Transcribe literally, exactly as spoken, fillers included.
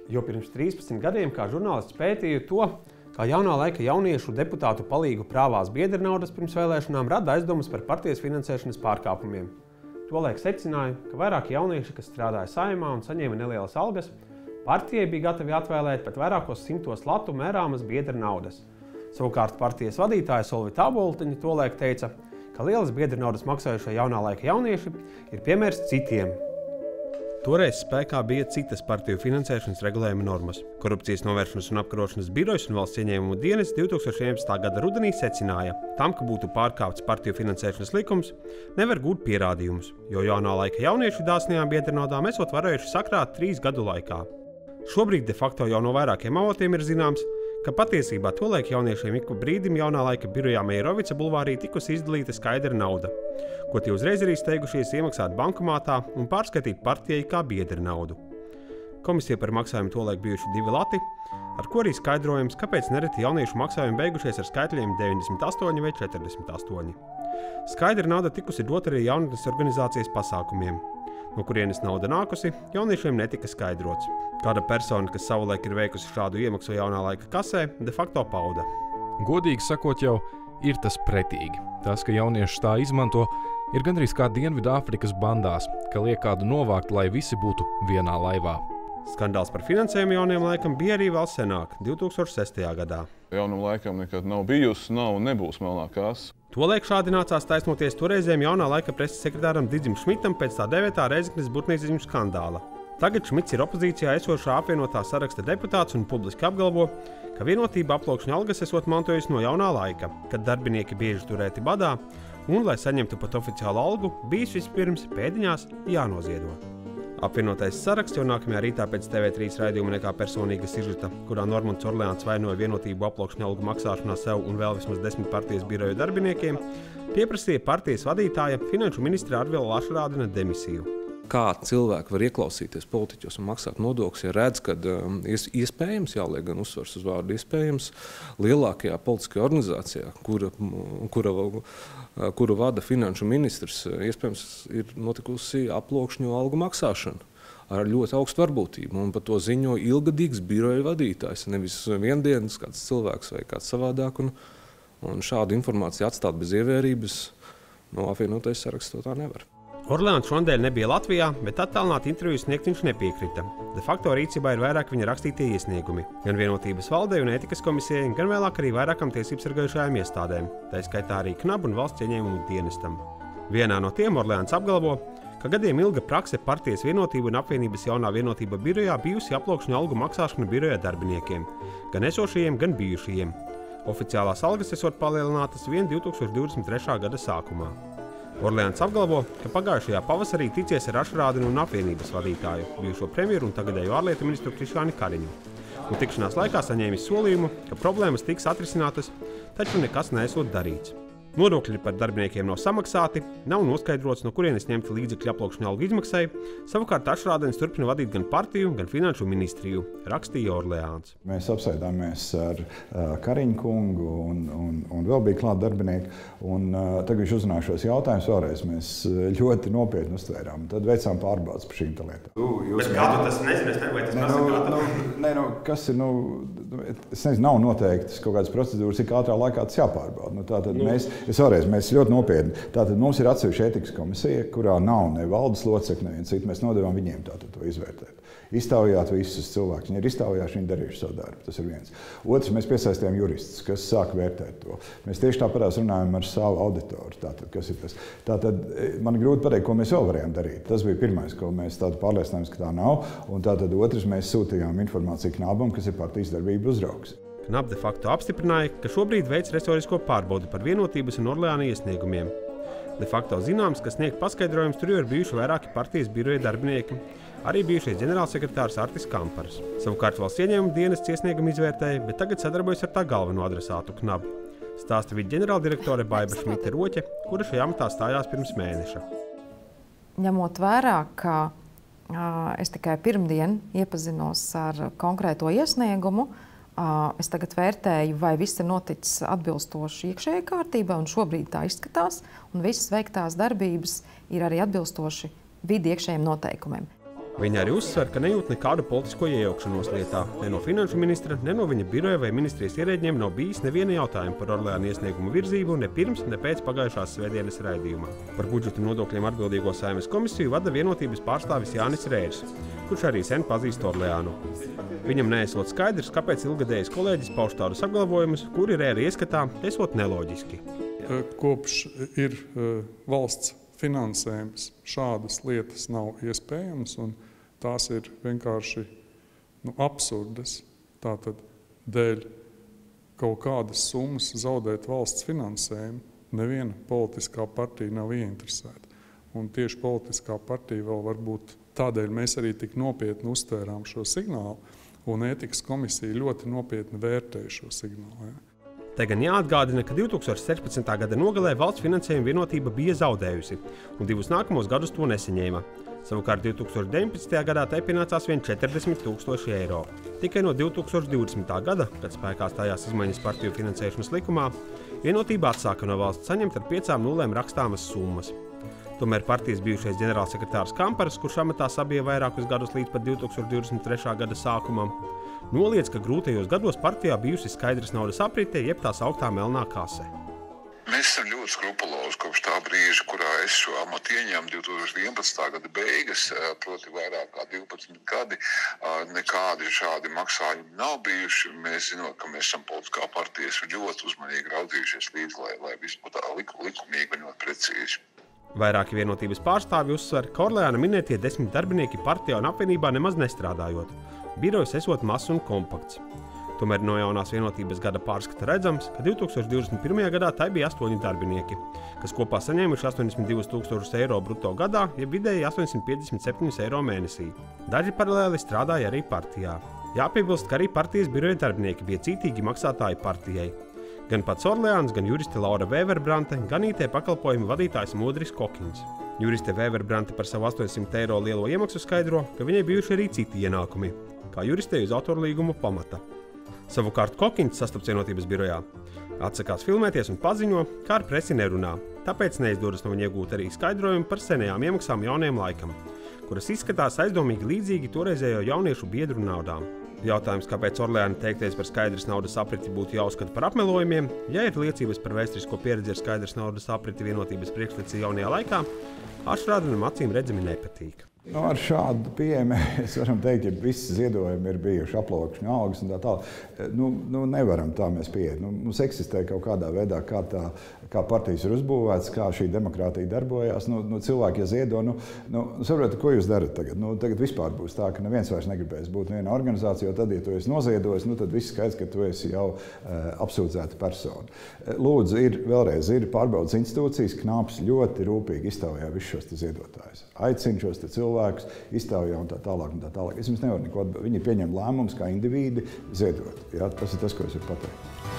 Jo pirms trīspadsmit gadiem kā žurnālists pētīju to, kā jaunā laika jauniešu deputātu palīgu prāvās biedra naudas pirms vēlēšanām rada aizdomas par partijas finansēšanas pārkāpumiem. Tolaik secināju, ka vairāki jaunieši, kas strādāja Saeimā un saņēma nelielas algas, partijai bija gatavi atvēlēt pat vairākos simtos latu mērāmas biedra naudas. Savukārt partijas vadītāja Solvita Aboltiņa tolaik teica, ka lielas biedra naudas maksājušie jaunā laika jaunieši ir piemērs citiem. Toreiz spēkā bija citas partiju finansēšanas regulējuma normas. Korupcijas novēršanas un apkarošanas birojas un valsts ieņēmumu dienests divtūkstoš vienpadsmitā gada rudenī secināja, tam, ka būtu pārkāpts partiju finansēšanas likums, nevar gūt pierādījumus, jo jaunā laika jaunieši dāsnajām biedra naudām esot varējuši sakrāt trīs gadu laikā. Šobrīd de facto jau no vairākiem avotiem ir zināms, ka patiesībā tolaik jauniešiem ik pa brīdim jaunā laika birojā Meijerovica bulvārī tikusi izdalīta skaidra nauda, ko tie uzreiz arī steigušies iemaksāt bankomātā un pārskatīt partijai kā biedra naudu. Komisija par maksājumu tolaik bijuši divi lati, ar ko arī skaidrojums, kāpēc nereti jauniešu maksājumi beigušies ar skaitļiem deviņdesmit astoņi vai četrdesmit astoņi. Skaidra nauda tikusi dot arī jaunatnes organizācijas pasākumiem. No kurienes nauda nākusi, jauniešiem netika skaidrots. Kāda persona, kas savulaik ir veikusi šādu iemaksu jaunā laika kasē, de facto pauda. Godīgi sakot jau, ir tas pretīgi. Tas, ka jaunieši tā izmanto, ir gandrīz kā Dienvidāfrikas bandās, ka liek kādu novākt, lai visi būtu vienā laivā. Skandāls par finansējumu jauniem laikam bija arī vēl senāk, divtūkstoš sestajā gadā. Jaunam laikam nekad nav bijusi, nav un nebūs melnā kasa. Tolaik šādi nācās taisnoties toreizējiem jaunā laika preses sekretāram Didzim Šmitam pēc tā dēvētā Reizeknes burtnīziņu skandāla. Tagad Šmits ir opozīcijā esošā apvienotā saraksta deputāts un publiski apgalvo, ka Vienotība aploksņa algas esot mantojusi no jaunā laika, kad darbinieki bieži turēti badā un, lai saņemtu pat oficiālu algu, bijis vispirms pēdiņās jānoziedo. Apvienotais saraksts jau nākamajā rītā pēc T V trīs raidījuma nekā personīga sižeta, kurā Normunds Orleāns vainoja Vienotību aploksņa algu maksāšanā sev un vēl vismaz desmit partijas biroju darbiniekiem, pieprasīja partijas vadītāja finanšu ministra Arvila Lašrādina demisiju. Kā cilvēki var ieklausīties politiķos un maksāt nodokļus, ja redz, ka um, iespējams, jāliek gan uzsvars uz vārdu iespējams, lielākajā politiskajā organizācijā, kura, kura, kura vada finanšu ministrs, iespējams ir notikusi aploksņu algu maksāšana ar ļoti augstu varbūtību. Un par to ziņo ilgadīgs biroja vadītājs, nevis viendienas kāds cilvēks vai kāds savādāk. Un, un šādu informāciju atstāt bez ievērības, no apvienotais saraksts to tā nevar. Orleāns šodien nebija Latvijā, bet attālināt interviju sniegt viņš nepiekrita. De facto rīcībā ir vairāk viņa rakstītie iesniegumi. Gan Vienotības valdei un ētikas komisijai, gan vēlāk arī vairākam tiesību sargājušajām iestādēm, tā skaitā arī KNAB un valsts ieņēmumu dienestam. Vienā no tiem Orleāns apgalvo, ka gadiem ilga prakse partijas Vienotība un apvienības jaunā Vienotība birojā bijusi aploksņa algu maksāšana biroja darbiniekiem, gan esošajiem, gan bijušajiem. Oficiālās algas esot palielinātas vien divtūkstoš divdesmit trešā gada sākumā. Orleāns apgalvo, ka pagājušajā pavasarī ticies ar Ašrādinu un apvienības vadītāju, bijušo premjeru un tagadējo ārlietu ministru Krišjāni Kariņu. Un tikšanās laikā saņēmis solījumu, ka problēmas tiks atrisinātas, taču nekas neesot darīts. Nodokļi par darbiniekiem nav samaksāti, nav noskaidrots, no kurienes ņemti līdzekļi aploksņa algu izmaksai, savukārt Ašrādins turpina vadīt gan partiju, gan finanšu ministriju, rakstīja Orleāns. Mēs apsēdāmies ar uh, Kariņu kungu un, un, un vēl bija klāt darbinieki, un uh, tagad viņš uzzināja šos jautājumus vēlreiz. Mēs ļoti nopietni uztvērām, tad veicām pārbaudas par šīm lietām. Bet kā tu tas nezini, es nevaru tas pasakāt? Nu, nē, nu, kas ir, nu, es nezinu, nav noteiktas kaut kādas procedūras, cik ātrā laikā tas jāpārbauda. Nu, tātad nu. mēs Es vēlreiz, mēs ļoti nopietni. Tātad mums ir atsevišķa ētikas komisija, kurā nav ne valdes locekļi, neviens cits. Mēs nodevām viņiem tātad to izvērtēt. Iztaujāt visus cilvēkus. Viņi ir iztaujājuši, viņi darījuši savu darbu. Tas ir viens. Otrs, mēs piesaistījām juristus, kas sāk vērtēt to. Mēs tieši tāpatās runājam ar savu auditoru. Tātad, kas ir tas? Tātad, man grūti pateikt, ko mēs vēl varējām darīt. Tas bija pirmais, ko mēs tādu pārliecinājāmies, ka tā nav. Un tātad otrs, mēs sūtījām informāciju KNABam, kas ir partijas darbību uzraugs. KNAB de facto apstiprināja, ka šobrīd veic resorisko pārbaudi par Vienotības un Orleāna iesniegumiem. De facto zināms, ka sniegt paskaidrojums tur jau ir bijuši vairāki partijas biroja darbinieki, arī bijušais ģenerālsekretārs Artis Kampars. Savukārt valsts ieņēmumu dienests iesniegumu izvērtēja, bet tagad sadarbojas ar tā galveno adresātu KNAB. Stāsta viņa ģenerāldirektore Baiba Šmite Roķe, kura šajā amatā stājās pirms mēneša. Ņemot vērā, ka uh, es tikai pirmdien iepazinos ar konkrēto iesniegumu, Es tagad vērtēju, vai viss ir noticis atbilstoši iekšējai kārtībai, un šobrīd tā izskatās, un visas veiktās darbības ir arī atbilstoši vidi iekšējiem noteikumiem. Viņa arī uzsver, ka nejūt nekādu politisko iejaukšanos lietā. Ne no finanšu ministra, ne no viņa biroja vai ministrijas ierēģiem nav bijis neviena jautājuma par Orleāna iesniegumu virzību ne pirms, ne pēc pagājušās svētdienas raidījuma. Par budžeta nodokļiem atbildīgo Saeimas komisiju vada Vienotības pārstāvis Jānis Rērs, kurš arī sen pazīst Orleānu. Viņam neesot skaidrs, kāpēc ilgadējs kolēģis pauž tādus apgalvojumus, kuri Rēra ieskatā esot neloģiski. Kopš ir valsts finansējums, šādas lietas nav iespējamas, un tās ir vienkārši nu, absurdas. Tātad dēļ kaut kādas summas zaudēt valsts finansējumu, neviena politiskā partija nav ieinteresēta. Un tieši politiskā partija vēl varbūt tādēļ mēs arī tik nopietni uztvērām šo signālu, un ētikas komisija ļoti nopietni vērtēja šo signālu. Ja. Te gan jāatgādina, ka divi tūkstoši sešpadsmitā gada nogalē valsts finansējuma Vienotība bija zaudējusi, un divus nākamos gadus to nesaņēma. Savukārt divi tūkstoši deviņpadsmitajā gadā tai pienācās vien četrdesmit tūkstoši eiro. Tikai no divi tūkstoši divdesmitā gada, kad spēkā stājās izmaiņas partiju finansēšanas likumā, Vienotība atsāka no valsts saņemt ar piecām nulēm rakstāmas summas. Tomēr partijas bijušais ģenerālsekretārs Kamparas, kurš amatā sabija vairākus gadus līdz pat divi tūkstoši divdesmit trešā gada sākumam, noliedz, ka grūtajos gados partijā bijusi skaidras naudas aprite, jeb tā sauktā melnā kase. Mēs esam ļoti skrupulozi kopš tā brīža, kurā es šo amatu ieņēmu divi tūkstoši vienpadsmitā gada beigas, proti vairāk kā divpadsmit gadi, nekādi šādi maksājumi nav bijuši. Mēs zinot, ka mēs esam politiskā partija, esam ļoti uzmanīgi raudzījušies līdz, lai, lai viss būtu likumīgi un ļoti precīzi. Vairāki Vienotības pārstāvji uzsver, ka Orleāna minētie desmit darbinieki partijā un apvienībā nemaz nestrādājot. Birojs esot mazs un kompakts. Tomēr no jaunās Vienotības gada pārskata redzams, ka divi tūkstoši divdesmit pirmajā gadā tai bija astoņi darbinieki, kas kopā saņēmuši astoņdesmit divus tūkstošus eiro brutto gadā, jeb vidēji astoņsimt piecdesmit septiņus eiro mēnesī. Daži paralēli strādāja arī partijā. Jāpiebilst, ka arī partijas biroja darbinieki bija cītīgi maksātāji partijai. Gan pats Orleāns, gan juriste Laura Vēverbrante, gan I T pakalpojumu vadītājs Modris Kokins. Juriste Vēverbrante par savu astoņsimt eiro lielo iemaksu skaidro, ka viņai bijuši arī citi ienākumi, kā juristei uz autorlīgumu pamata. Savukārt Kokins sastaps Vienotības birojā atsakās filmēties un paziņo, ka ar presi nerunā, tāpēc neizdodas no viņa iegūt arī skaidrojumu par senajām iemaksām jaunajam laikam, kuras izskatās aizdomīgi līdzīgi toreizējo jauniešu biedru naudām. Jautājums, kāpēc Orleāna teiktais par skaidras naudas apriti būtu jāuzskata par apmelojumiem, ja ir liecības par vēsturisko pieredzi ar skaidras naudas apriti Vienotības priekšleci jaunajā laikā, Ašrādenam acīm redzami nepatīk. Nu, ar šādu pieeju mēs varam teikt, ka visi ziedojumi ir bijuši aplokšņu algas un tā tālāk. Nu, nu, nevaram tā mēs pieiet. Nu, mums eksistē kaut kādā veidā, kā, tā, kā partijas ir uzbūvētas, kā šī demokrātija darbojās. Nu, nu, cilvēki, ja ziedo, nu, nu, saprotat, ko jūs darat tagad? Nu, tagad vispār būs tā, ka neviens vairs negribēs būt vienā organizācijā, jo tad, ja tu esi noziedojis, nu, tad viss skaidrs, ka tu esi jau uh, apsūdzēta persona. Lūdzu, ir vēlreiz ir pārbaudas institūcijas, Knāps ļoti rūpīgi iztaujā visus šos ziedotājus. Aicina šos cilvēkus, iztaujā un tā tālāk un tā tālāk. Es jums nevaru neko atbildēt. Viņi pieņem lēmumus kā indivīdi ziedot. Jā, tas ir tas, ko es varu pateikt.